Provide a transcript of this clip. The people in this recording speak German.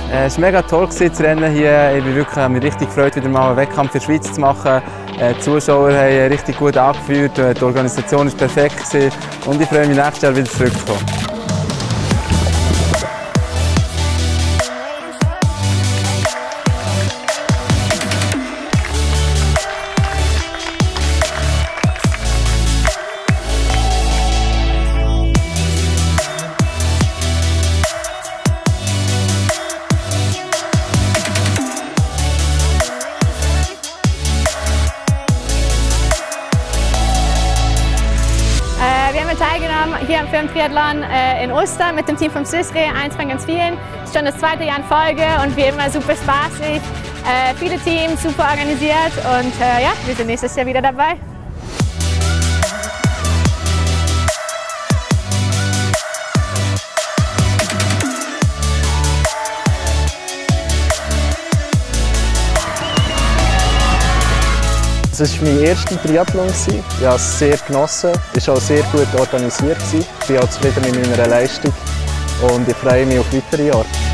Es war mega toll, das Rennen hier. Ich habe mich richtig gefreut, wieder mal einen Wettkampf für die Schweiz zu machen. Die Zuschauer haben richtig gut angeführt, die Organisation war perfekt und ich freue mich, nächstes Jahr wieder zurückzukommen. Wir haben teilgenommen hier am Firmen-Triathlon in Uster mit dem Team vom Swissre, eins von ganz vielen. Es ist schon das zweite Jahr in Folge und wie immer super spaßig. Viele Teams, super organisiert und ja, wir sind nächstes Jahr wieder dabei. Es war mein erster Triathlon. Ich habe es sehr genossen, es war auch sehr gut organisiert. Ich bin auch zufrieden mit meiner Leistung und ich freue mich auf weitere Jahre.